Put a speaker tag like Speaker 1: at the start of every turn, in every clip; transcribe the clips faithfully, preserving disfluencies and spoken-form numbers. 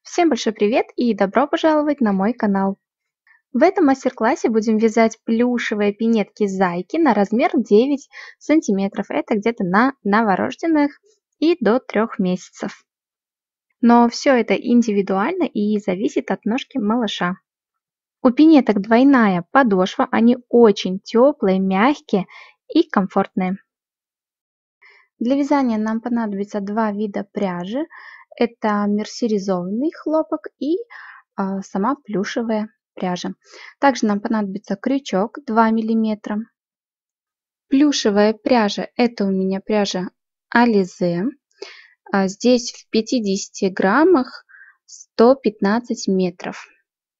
Speaker 1: Всем большой привет и добро пожаловать на мой канал. В этом мастер-классе будем вязать плюшевые пинетки зайки на размер девять сантиметров. Это где-то на новорожденных и до трех месяцев. Но все это индивидуально и зависит от ножки малыша. У пинеток двойная подошва, они очень теплые, мягкие и комфортные. Для вязания нам понадобится два вида пряжи. Это мерсеризованный хлопок и а, сама плюшевая пряжа. Также нам понадобится крючок два миллиметра. Плюшевая пряжа, это у меня пряжа Alize. А здесь в пятидесяти граммах сто пятнадцать метров.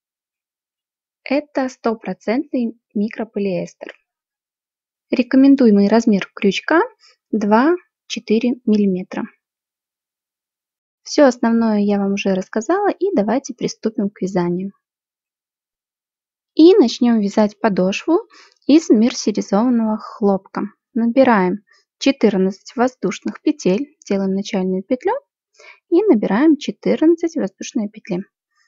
Speaker 1: Это стопроцентный микрополиэстер. Рекомендуемый размер крючка два-четыре миллиметра. Все основное я вам уже рассказала, и давайте приступим к вязанию. И начнем вязать подошву из мерсеризованного хлопка. Набираем четырнадцать воздушных петель, делаем начальную петлю и набираем четырнадцать воздушные петли.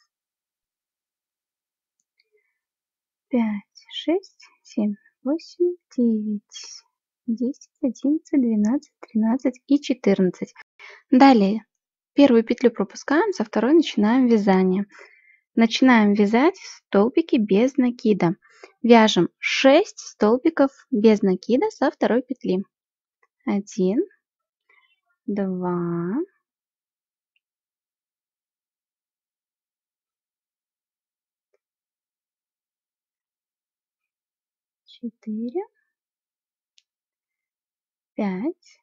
Speaker 1: пять, шесть, семь, восемь, девять, десять, одиннадцать, двенадцать, тринадцать и четырнадцать. Далее первую петлю пропускаем, со второй начинаем вязание. Начинаем вязать столбики без накида. Вяжем шесть столбиков без накида со второй петли. один, два, четыре, пять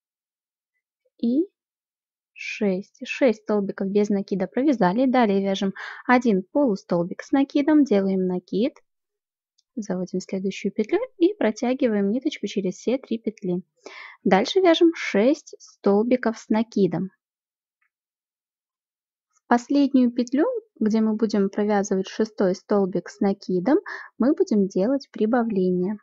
Speaker 1: и шесть. шесть столбиков без накида провязали. Далее вяжем один полустолбик с накидом, делаем накид, заводим следующую петлю и протягиваем ниточку через все три петли. Дальше вяжем шесть столбиков с накидом. В последнюю петлю, где мы будем провязывать шестой столбик с накидом, мы будем делать прибавление.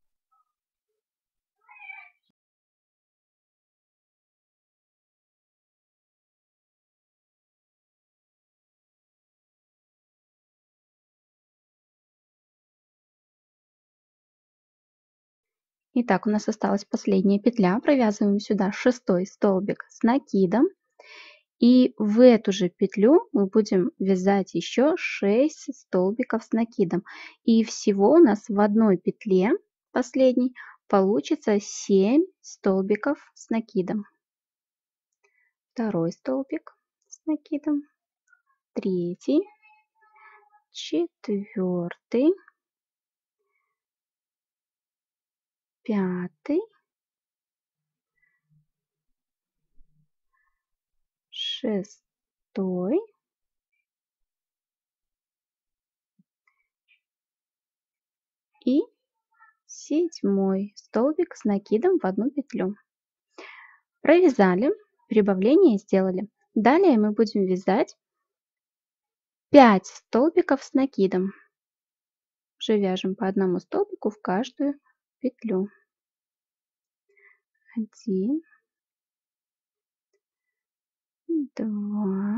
Speaker 1: Итак, у нас осталась последняя петля. Провязываем сюда шестой столбик с накидом. И в эту же петлю мы будем вязать еще шесть столбиков с накидом. И всего у нас в одной петле, последней, получится семь столбиков с накидом. Второй столбик с накидом. Третий. Четвертый. Пятый. Шестой. И седьмой столбик с накидом в одну петлю. Провязали, прибавление сделали. Далее мы будем вязать пять столбиков с накидом. Уже вяжем по одному столбику в каждую петлю. Один, два,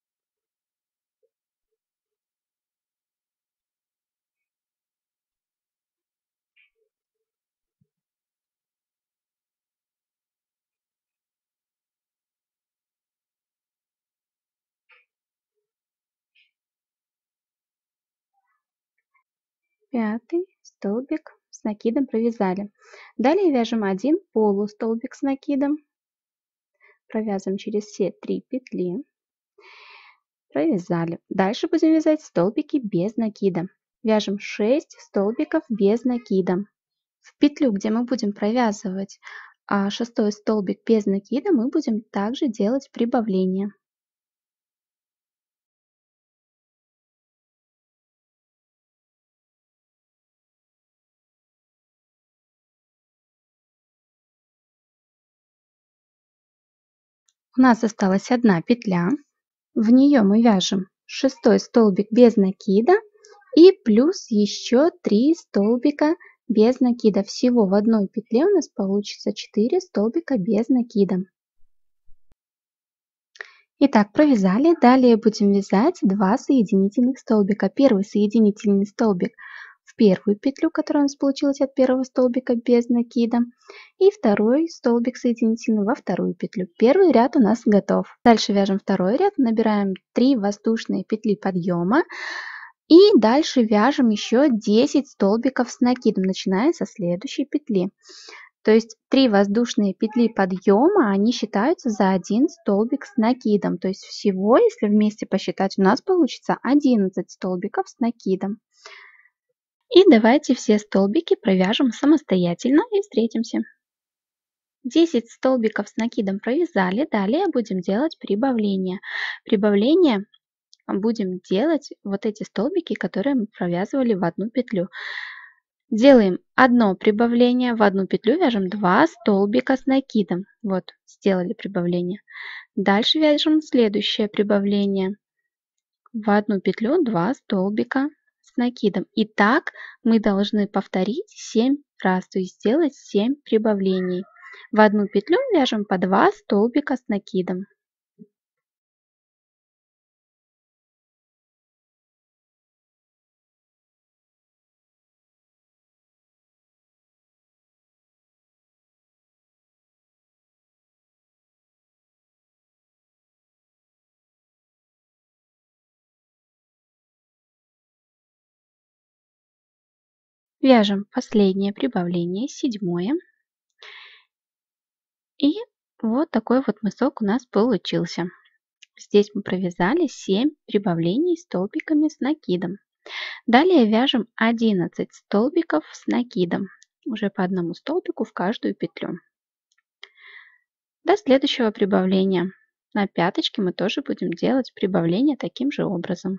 Speaker 1: пятый столбик с накидом провязали. Далее вяжем один полустолбик с накидом. Провязываем через все три петли. Провязали. Дальше будем вязать столбики без накида. Вяжем шесть столбиков без накида. В петлю, где мы будем провязывать а, шестой столбик без накида, мы будем также делать прибавление. У нас осталась одна петля. В нее мы вяжем шестой столбик без накида и плюс еще три столбика без накида. Всего в одной петле у нас получится четыре столбика без накида. Итак, провязали. Далее будем вязать два соединительных столбика. Первый соединительный столбик в первую петлю, которая у нас получилась от первого столбика без накида. И второй столбик соединительный во вторую петлю. Первый ряд у нас готов. Дальше вяжем второй ряд, набираем три воздушные петли подъема. И дальше вяжем еще десять столбиков с накидом, начиная со следующей петли. То есть три воздушные петли подъема, они считаются за один столбик с накидом. То есть всего, если вместе посчитать, у нас получится одиннадцать столбиков с накидом. И давайте все столбики провяжем самостоятельно и встретимся. десять столбиков с накидом провязали. Далее будем делать прибавление. Прибавление будем делать вот эти столбики, которые мы провязывали в одну петлю. Делаем одно прибавление, в одну петлю вяжем два столбика с накидом. Вот, сделали прибавление. Дальше вяжем следующее прибавление. В одну петлю два столбика с накидом. И так мы должны повторить семь раз, то есть сделать семь прибавлений. В одну петлю вяжем по два столбика с накидом. Вяжем последнее прибавление, седьмое. И вот такой вот мысок у нас получился. Здесь мы провязали семь прибавлений столбиками с накидом. Далее вяжем одиннадцать столбиков с накидом, уже по одному столбику в каждую петлю. До следующего прибавления. На пяточке мы тоже будем делать прибавление таким же образом.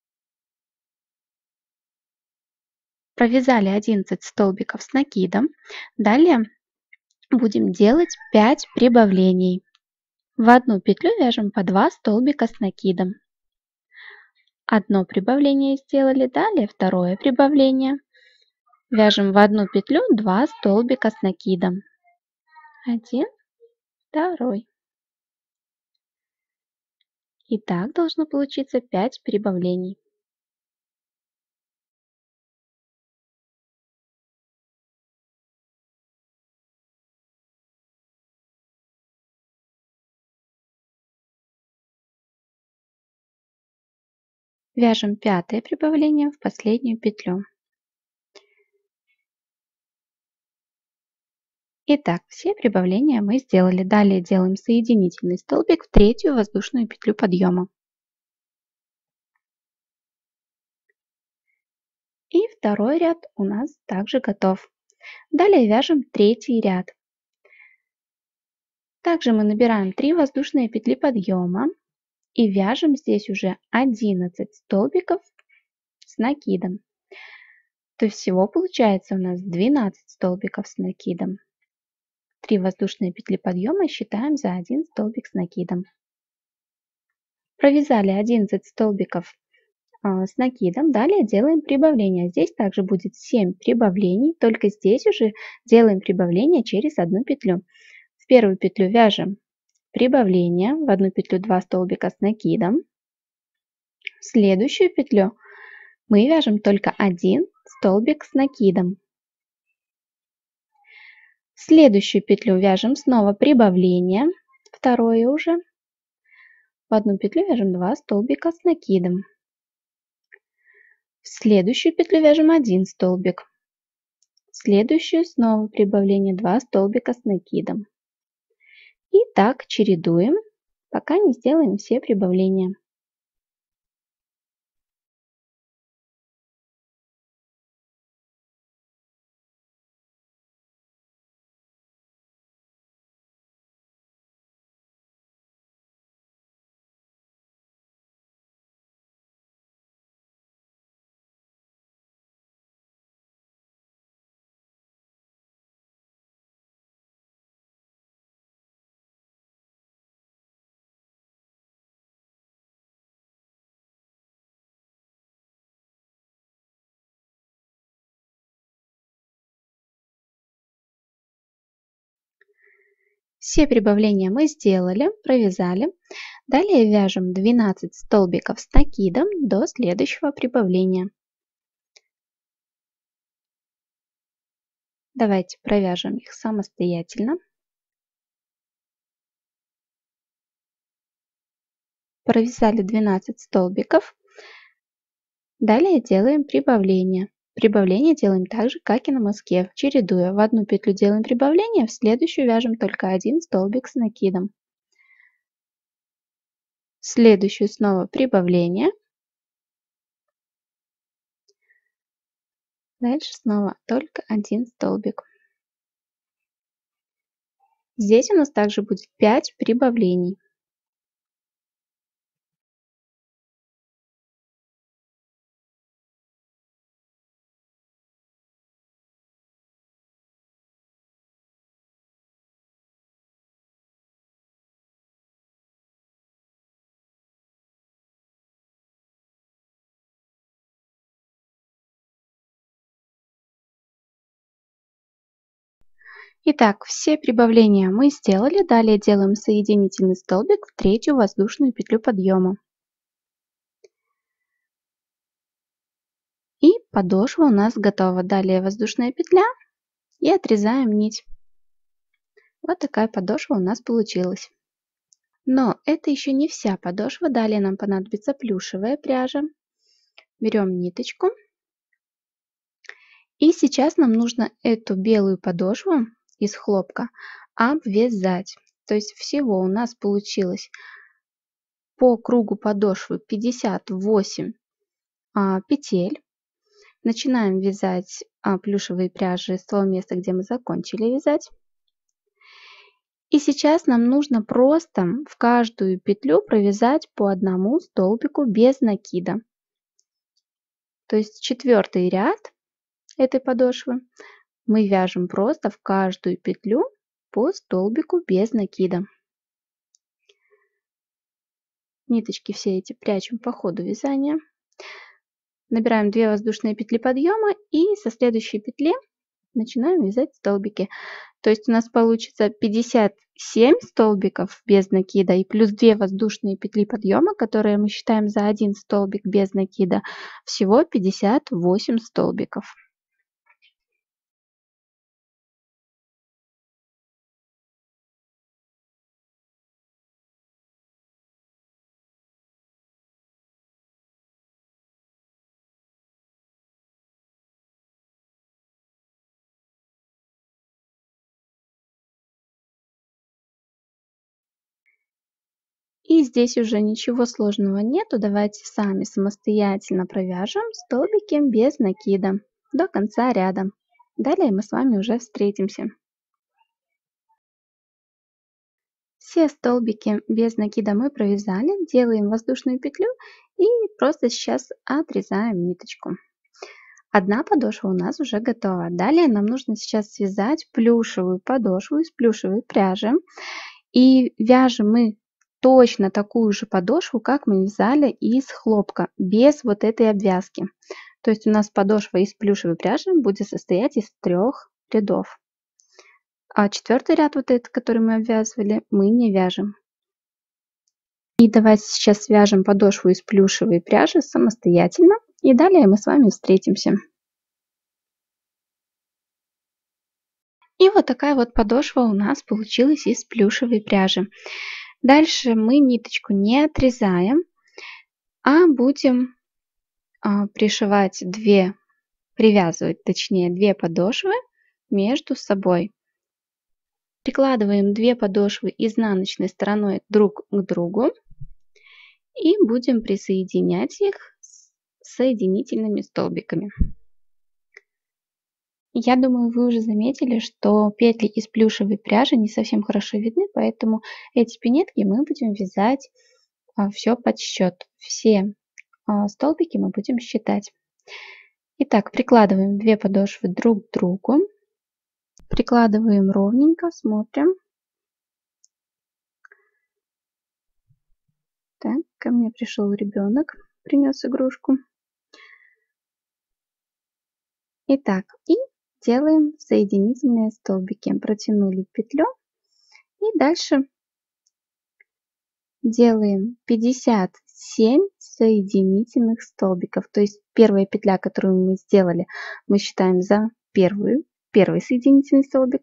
Speaker 1: Провязали одиннадцать столбиков с накидом. Далее будем делать пять прибавлений. В одну петлю вяжем по два столбика с накидом. Одно прибавление сделали, далее второе прибавление. Вяжем в одну петлю два столбика с накидом. Один, второй. И так должно получиться пять прибавлений. Вяжем пятое прибавление в последнюю петлю. Итак, все прибавления мы сделали. Далее делаем соединительный столбик в третью воздушную петлю подъема. И второй ряд у нас также готов. Далее вяжем третий ряд. Также мы набираем три воздушные петли подъема и вяжем здесь уже одиннадцать столбиков с накидом. То есть всего получается у нас двенадцать столбиков с накидом. три воздушные петли подъема считаем за один столбик с накидом. Провязали одиннадцать столбиков а, с накидом. Далее делаем прибавление. Здесь также будет семь прибавлений, только здесь уже делаем прибавление через одну петлю. В первую петлю вяжем прибавление, в одну петлю два столбика с накидом. В следующую петлю мы вяжем только один столбик с накидом. В следующую петлю вяжем снова прибавление, второе уже. В одну петлю вяжем два столбика с накидом. В следующую петлю вяжем один столбик. В следующую снова прибавление, два столбика с накидом. И так чередуем, пока не сделаем все прибавления. Все прибавления мы сделали, провязали. Далее вяжем двенадцать столбиков с накидом до следующего прибавления. Давайте провяжем их самостоятельно. Провязали двенадцать столбиков. Далее делаем прибавление. Прибавление делаем так же, как и на мыске, чередуя. В одну петлю делаем прибавление, в следующую вяжем только один столбик с накидом. В следующую снова прибавление. Дальше снова только один столбик. Здесь у нас также будет пять прибавлений. Итак, все прибавления мы сделали. Далее делаем соединительный столбик в третью воздушную петлю подъема. И подошва у нас готова. Далее воздушная петля и отрезаем нить. Вот такая подошва у нас получилась. Но это еще не вся подошва. Далее нам понадобится плюшевая пряжа. Берем ниточку. И сейчас нам нужно эту белую подошву из хлопка обвязать. То есть всего у нас получилось по кругу подошвы пятьдесят восемь а, петель. Начинаем вязать а, плюшевые пряжи с того места, где мы закончили вязать. И сейчас нам нужно просто в каждую петлю провязать по одному столбику без накида. То есть четвертый ряд этой подошвы мы вяжем просто в каждую петлю по столбику без накида. Ниточки все эти прячем по ходу вязания. Набираем две воздушные петли подъема и со следующей петли начинаем вязать столбики. То есть у нас получится пятьдесят семь столбиков без накида и плюс две воздушные петли подъема, которые мы считаем за один столбик без накида. Всего пятьдесят восемь столбиков. И здесь уже ничего сложного нету. Давайте сами самостоятельно провяжем столбики без накида до конца ряда. Далее мы с вами уже встретимся. Все столбики без накида мы провязали. Делаем воздушную петлю и просто сейчас отрезаем ниточку. Одна подошва у нас уже готова. Далее нам нужно сейчас связать плюшевую подошву из плюшевой пряжи. И вяжем мы точно такую же подошву, как мы вязали из хлопка, без вот этой обвязки. То есть у нас подошва из плюшевой пряжи будет состоять из трех рядов. А четвертый ряд, вот этот, который мы обвязывали, мы не вяжем. И давайте сейчас свяжем подошву из плюшевой пряжи самостоятельно. И далее мы с вами встретимся. И вот такая вот подошва у нас получилась из плюшевой пряжи. Дальше мы ниточку не отрезаем, а будем а, пришивать две, привязывать точнее две подошвы между собой. Прикладываем две подошвы изнаночной стороной друг к другу и будем присоединять их с соединительными столбиками. Я думаю, вы уже заметили, что петли из плюшевой пряжи не совсем хорошо видны, поэтому эти пинетки мы будем вязать а, все под счет. Все а, столбики мы будем считать. Итак, прикладываем две подошвы друг к другу. Прикладываем ровненько, смотрим. Так, ко мне пришел ребенок, принес игрушку. Итак, и делаем соединительные столбики. Протянули петлю и дальше делаем пятьдесят семь соединительных столбиков. То есть первая петля, которую мы сделали, мы считаем за первую, первый соединительный столбик.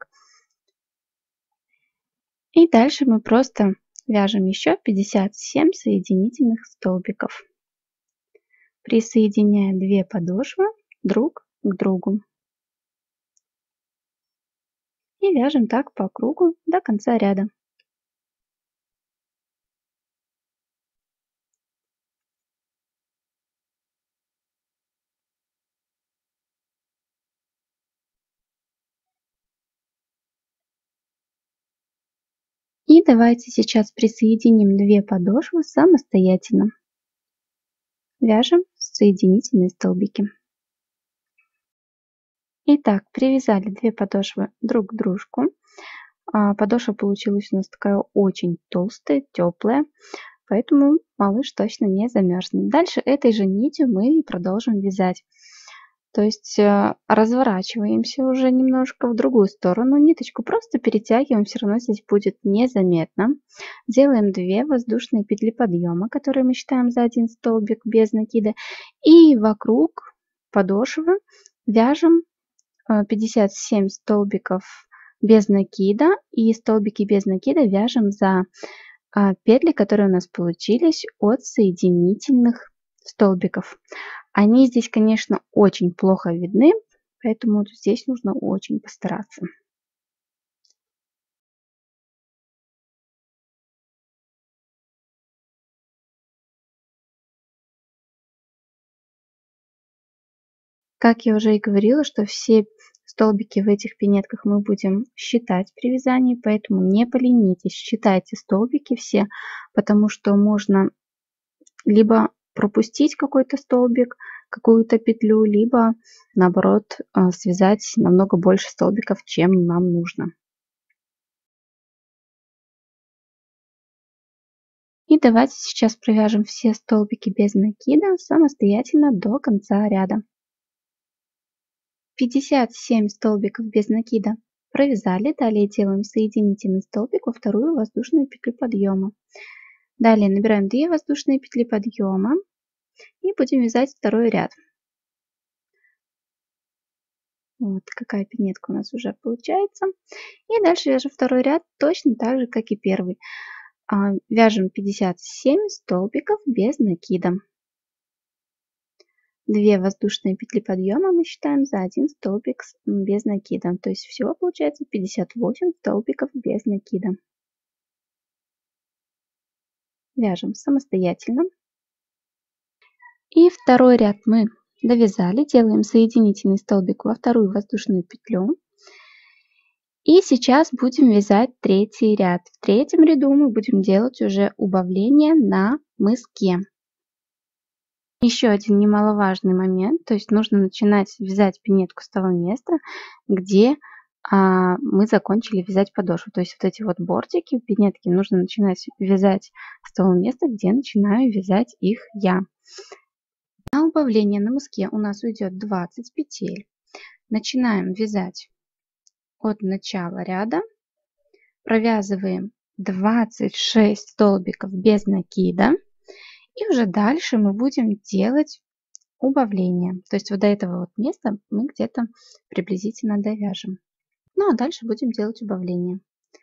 Speaker 1: И дальше мы просто вяжем еще пятьдесят семь соединительных столбиков, присоединяя две подошвы друг к другу. И вяжем так по кругу до конца ряда. И давайте сейчас присоединим две подошвы самостоятельно. Вяжем соединительные столбики. Итак, привязали две подошвы друг к дружку. Подошва получилась у нас такая очень толстая, теплая, поэтому малыш точно не замерзнет. Дальше этой же нитью мы продолжим вязать. То есть разворачиваемся уже немножко в другую сторону, ниточку просто перетягиваем, все равно здесь будет незаметно. Делаем две воздушные петли подъема, которые мы считаем за один столбик без накида. И вокруг подошвы вяжем пятьдесят семь столбиков без накида. И столбики без накида вяжем за петли, которые у нас получились от соединительных столбиков. Они здесь, конечно, очень плохо видны, поэтому здесь нужно очень постараться. Как я уже и говорила, что все столбики в этих пинетках мы будем считать при вязании, поэтому не поленитесь, считайте столбики все, потому что можно либо пропустить какой-то столбик, какую-то петлю, либо наоборот связать намного больше столбиков, чем нам нужно. И давайте сейчас провяжем все столбики без накида самостоятельно до конца ряда. пятьдесят семь столбиков без накида провязали, далее делаем соединительный столбик во вторую воздушную петлю подъема. Далее набираем две воздушные петли подъема и будем вязать второй ряд. Вот какая пинетка у нас уже получается. И дальше вяжем второй ряд точно так же, как и первый. Вяжем пятьдесят семь столбиков без накида. две воздушные петли подъема мы считаем за один столбик без накида. То есть всего получается пятьдесят восемь столбиков без накида. Вяжем самостоятельно. И второй ряд мы довязали. Делаем соединительный столбик во вторую воздушную петлю. И сейчас будем вязать третий ряд. В третьем ряду мы будем делать уже убавление на мыске. Еще один немаловажный момент, то есть нужно начинать вязать пинетку с того места, где а, мы закончили вязать подошву. То есть вот эти вот бортики пинетки нужно начинать вязать с того места, где начинаю вязать их я. На убавление на мыске у нас уйдет двадцать петель. Начинаем вязать от начала ряда, провязываем двадцать шесть столбиков без накида. И уже дальше мы будем делать убавление. То есть вот до этого вот места мы где-то приблизительно довяжем. Ну а дальше будем делать убавление.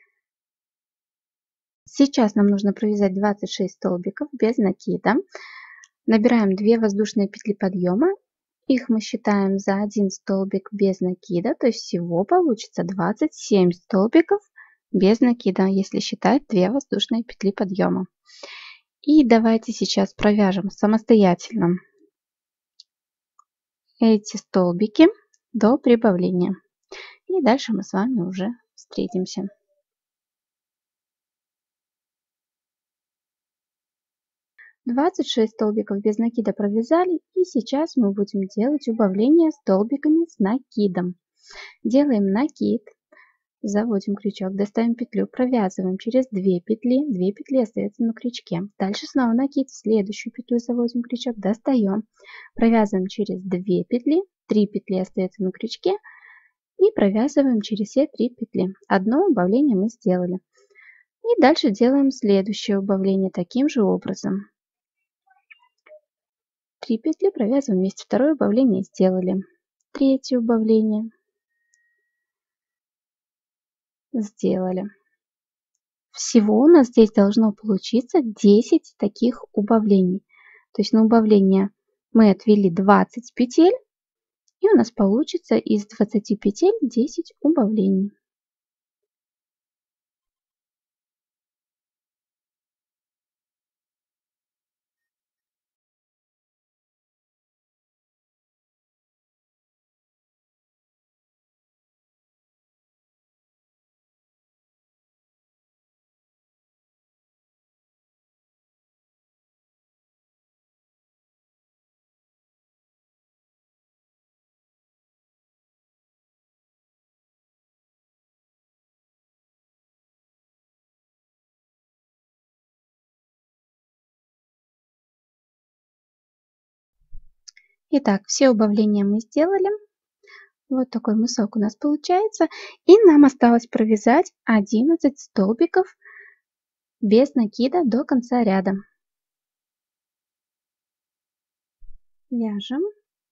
Speaker 1: Сейчас нам нужно провязать двадцать шесть столбиков без накида. Набираем две воздушные петли подъема. Их мы считаем за один столбик без накида. То есть всего получится двадцать семь столбиков без накида, если считать две воздушные петли подъема. И давайте сейчас провяжем самостоятельно эти столбики до прибавления. И дальше мы с вами уже встретимся. двадцать шесть столбиков без накида провязали. И сейчас мы будем делать убавление столбиками с накидом. Делаем накид. Заводим крючок, достаем петлю, провязываем через две петли, две петли остаются на крючке. Дальше снова накид, следующую петлю заводим крючок, достаем, провязываем через две петли, три петли остаются на крючке и провязываем через все три петли. Одно убавление мы сделали. И дальше делаем следующее убавление таким же образом. три петли провязываем вместе. Второе убавление сделали. Третье убавление сделали. Всего у нас здесь должно получиться десять таких убавлений. То есть на убавление мы отвели двадцать петель, и у нас получится из двадцати петель десять убавлений. Итак, все убавления мы сделали. Вот такой мысок у нас получается. И нам осталось провязать одиннадцать столбиков без накида до конца ряда. Вяжем.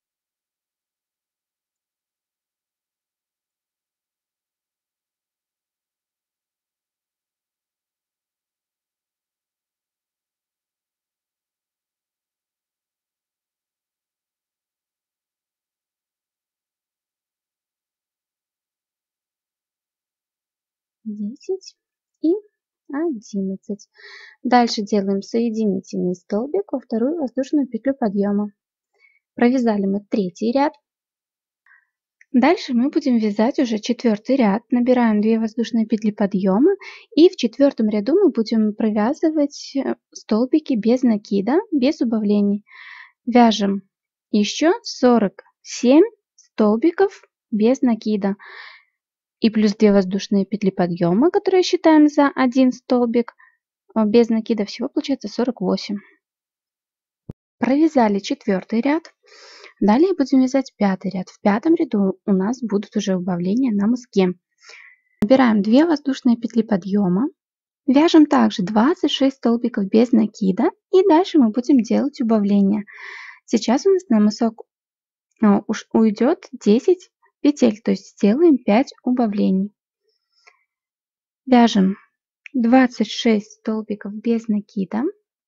Speaker 1: десять и одиннадцать. Дальше делаем соединительный столбик во вторую воздушную петлю подъема. Провязали мы третий ряд. Дальше мы будем вязать уже четвертый ряд. Набираем две воздушные петли подъема, и в четвертом ряду мы будем провязывать столбики без накида, без убавлений. Вяжем еще сорок семь столбиков без накида. И плюс две воздушные петли подъема, которые считаем за один столбик. Без накида всего получается сорок восемь. Провязали четвертый ряд. Далее будем вязать пятый ряд. В пятом ряду у нас будут уже убавления на мыске. Набираем две воздушные петли подъема. Вяжем также двадцать шесть столбиков без накида. И дальше мы будем делать убавления. Сейчас у нас на мысок уйдет десять петель, то есть сделаем пять убавлений. Вяжем двадцать шесть столбиков без накида.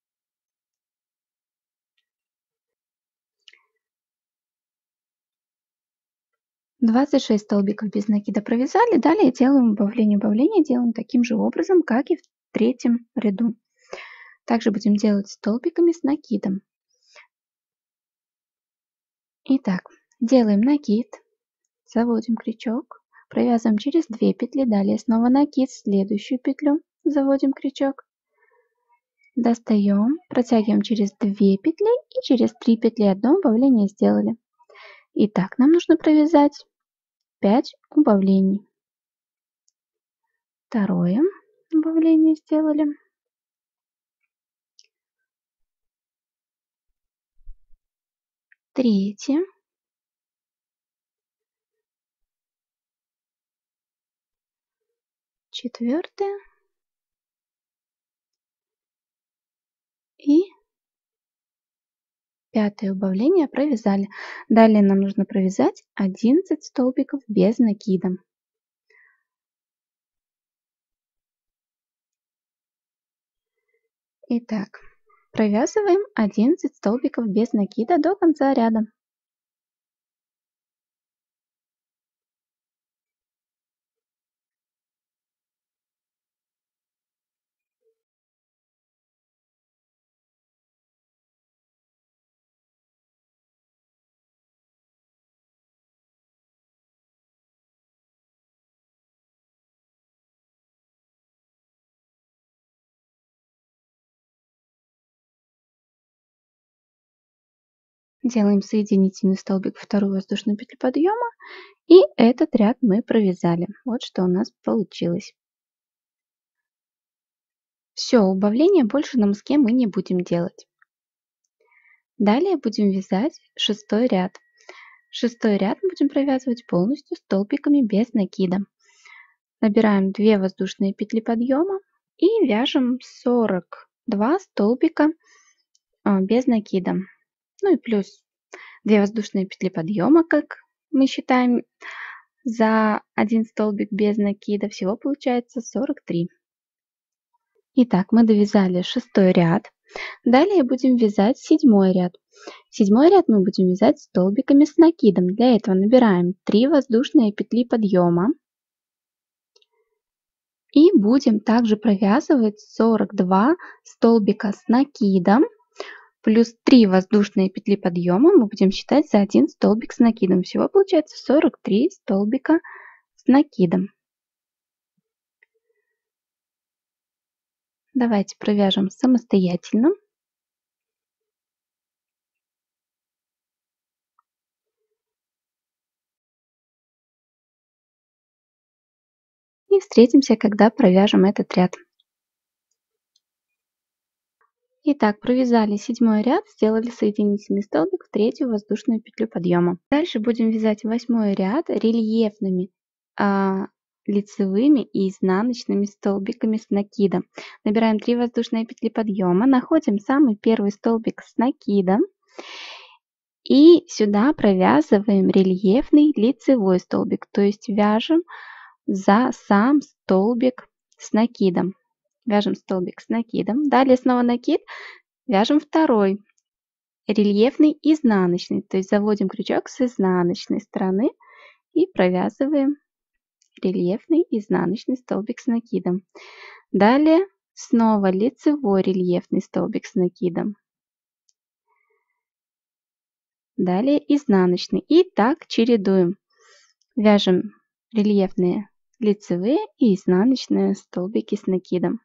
Speaker 1: двадцать шесть столбиков без накида провязали. Далее делаем убавление. Убавление делаем таким же образом, как и в третьем ряду. Также будем делать столбиками с накидом. Итак, делаем накид, заводим крючок, провязываем через две петли, далее снова накид, следующую петлю, заводим крючок, достаем, протягиваем через две петли и через три петли одно убавление сделали. Итак, нам нужно провязать пять убавлений. Второе убавление сделали. Третье. Четвертое. И пятое убавление провязали. Далее нам нужно провязать одиннадцать столбиков без накида. Итак, провязываем одиннадцать столбиков без накида до конца ряда. Делаем соединительный столбик, вторую воздушную петлю подъема, и этот ряд мы провязали. Вот что у нас получилось. Все, убавления больше на мыске мы не будем делать. Далее будем вязать шестой ряд. Шестой ряд мы будем провязывать полностью столбиками без накида. Набираем две воздушные петли подъема, И вяжем сорок два столбика а, без накида. Ну и плюс две воздушные петли подъема, как мы считаем, за один столбик без накида. Всего получается сорок три. Итак, мы довязали шестой ряд. Далее будем вязать седьмой ряд. Седьмой ряд мы будем вязать столбиками с накидом. Для этого набираем три воздушные петли подъема. И будем также провязывать сорок два столбика с накидом. Плюс три воздушные петли подъема мы будем считать за один столбик с накидом. Всего получается сорок три столбика с накидом. Давайте провяжем самостоятельно. И встретимся, когда провяжем этот ряд. Итак, провязали седьмой ряд, сделали соединительный столбик в третью воздушную петлю подъема. Дальше будем вязать восьмой ряд рельефными а, лицевыми и изнаночными столбиками с накидом. Набираем три воздушные петли подъема, находим самый первый столбик с накидом и сюда провязываем рельефный лицевой столбик, то есть вяжем за сам столбик с накидом. Вяжем столбик с накидом. Далее снова накид. Вяжем второй рельефный изнаночный. То есть заводим крючок с изнаночной стороны и провязываем рельефный изнаночный столбик с накидом. Далее снова лицевой рельефный столбик с накидом. Далее изнаночный. И так чередуем. Вяжем рельефные лицевые и изнаночные столбики с накидом.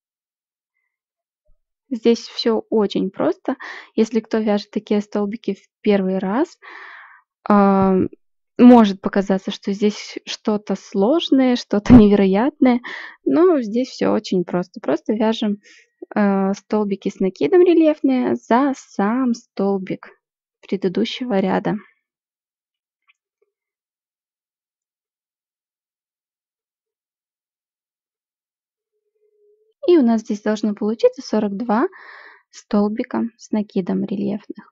Speaker 1: Здесь все очень просто. Если кто вяжет такие столбики в первый раз, э, может показаться, что здесь что-то сложное, что-то невероятное. Но здесь все очень просто. Просто вяжем э, столбики с накидом рельефные за сам столбик предыдущего ряда. И у нас здесь должно получиться сорок два столбика с накидом рельефных.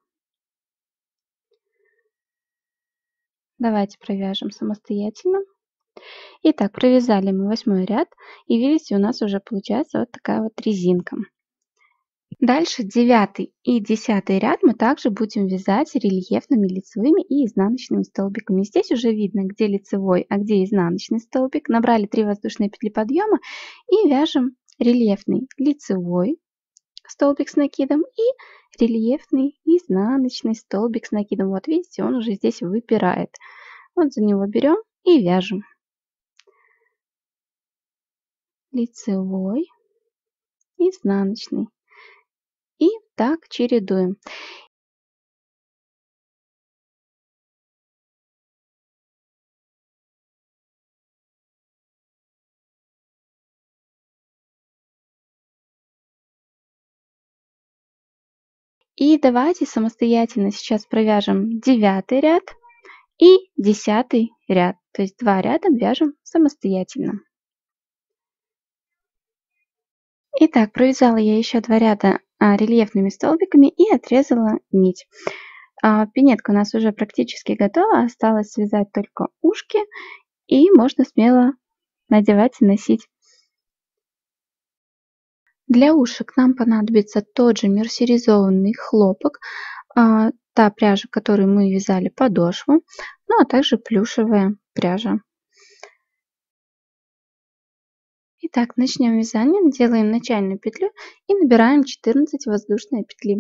Speaker 1: Давайте провяжем самостоятельно. Итак, провязали мы восьмой ряд, и видите, у нас уже получается вот такая вот резинка. Дальше девятый и десятый ряд мы также будем вязать рельефными лицевыми и изнаночными столбиками. Здесь уже видно, где лицевой, а где изнаночный столбик. Набрали три воздушные петли подъема и вяжем рельефный лицевой столбик с накидом и рельефный изнаночный столбик с накидом. Вот видите, он уже здесь выпирает. Вот за него берем и вяжем. Лицевой, изнаночный. И так чередуем. И давайте самостоятельно сейчас провяжем девятый ряд и десятый ряд. То есть два ряда вяжем самостоятельно. Итак, провязала я еще два ряда а, рельефными столбиками и отрезала нить. А, пинетка у нас уже практически готова. Осталось связать только ушки, и можно смело надевать и носить. Для ушек нам понадобится тот же мерсеризованный хлопок, а, та пряжа, которой мы вязали подошву, ну а также плюшевая пряжа. Итак, начнем вязание. Делаем начальную петлю и набираем четырнадцать воздушные петли.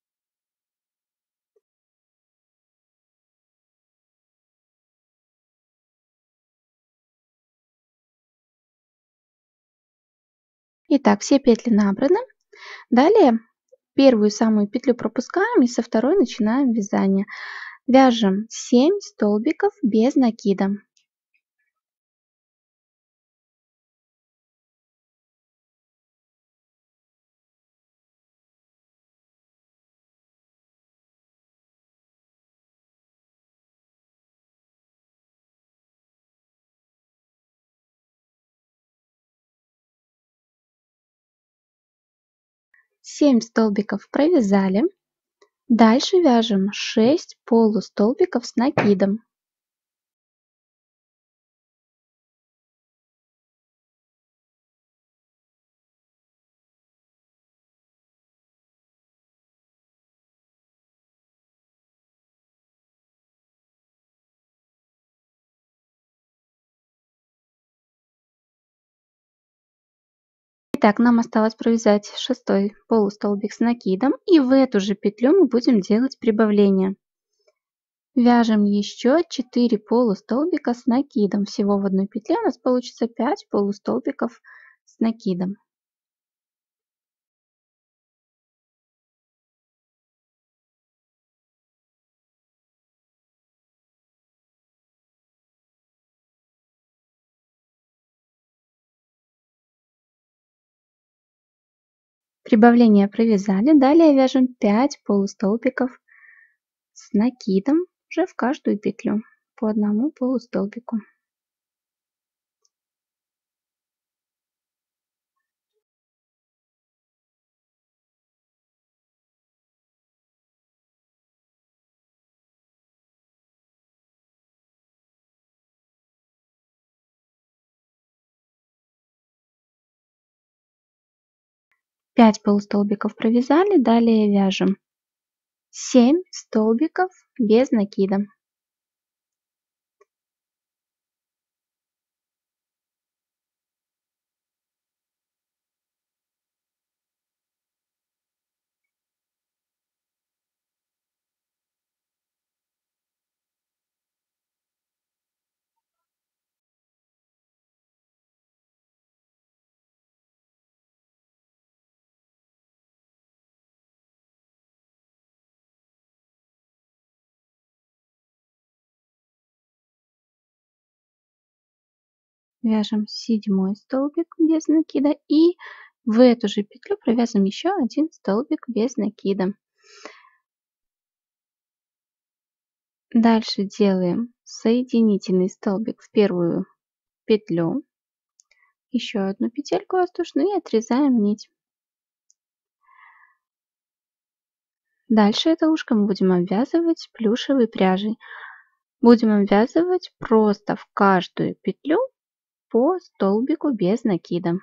Speaker 1: Итак, все петли набраны. Далее первую самую петлю пропускаем и со второй начинаем вязание. Вяжем семь столбиков без накида. семь столбиков провязали. Дальше вяжем шесть полустолбиков с накидом. Итак, нам осталось провязать шестой полустолбик с накидом, и в эту же петлю мы будем делать прибавление. Вяжем еще четыре полустолбика с накидом. Всего в одной петле у нас получится пять полустолбиков с накидом. Прибавление провязали. Далее вяжем пять полустолбиков с накидом уже в каждую петлю по одному полустолбику. пять полустолбиков провязали. Далее вяжем семь столбиков без накида. Вяжем седьмой столбик без накида и в эту же петлю провязываем еще один столбик без накида. Дальше делаем соединительный столбик в первую петлю, еще одну петельку воздушную и отрезаем нить. Дальше это ушко мы будем обвязывать плюшевой пряжей. Будем обвязывать просто в каждую петлю по столбику без накида.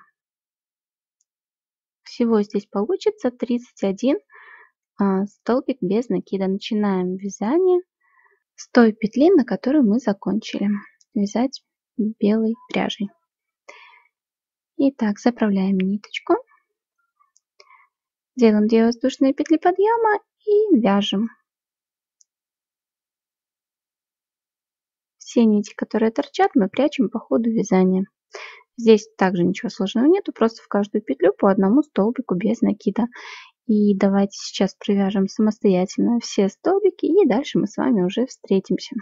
Speaker 1: Всего здесь получится тридцать один а, столбик без накида. Начинаем вязание с той петли, на которой мы закончили вязать белой пряжей. Итак, заправляем ниточку, делаем две воздушные петли подъема и вяжем. Все нити, которые торчат, мы прячем по ходу вязания. Здесь также ничего сложного нету, просто в каждую петлю по одному столбику без накида. И давайте сейчас провяжем самостоятельно все столбики, и дальше мы с вами уже встретимся.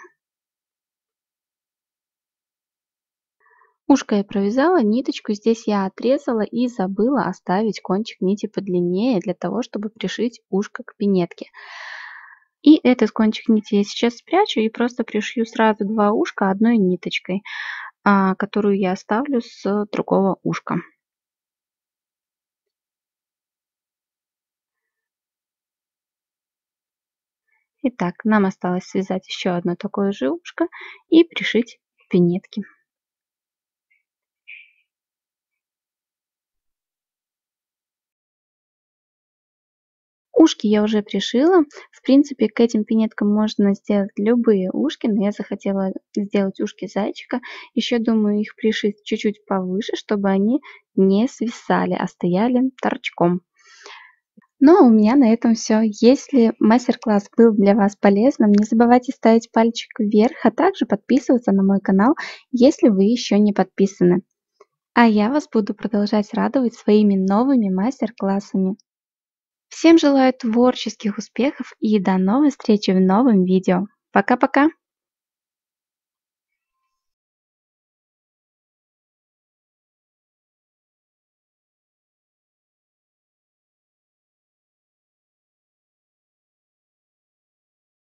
Speaker 1: Ушко я провязала, ниточку здесь я отрезала и забыла оставить кончик нити подлиннее для того, чтобы пришить ушко к пинетке. И этот кончик нити я сейчас спрячу и просто пришью сразу два ушка одной ниточкой, которую я оставлю с другого ушка. Итак, нам осталось связать еще одно такое же ушко и пришить к пинетке. Ушки я уже пришила. В принципе, к этим пинеткам можно сделать любые ушки, но я захотела сделать ушки зайчика. Еще думаю их пришить чуть-чуть повыше, чтобы они не свисали, а стояли торчком. Ну а у меня на этом все. Если мастер-класс был для вас полезным, не забывайте ставить пальчик вверх, а также подписываться на мой канал, если вы еще не подписаны. А я вас буду продолжать радовать своими новыми мастер-классами. Всем желаю творческих успехов и до новой встречи в новом видео. Пока-пока!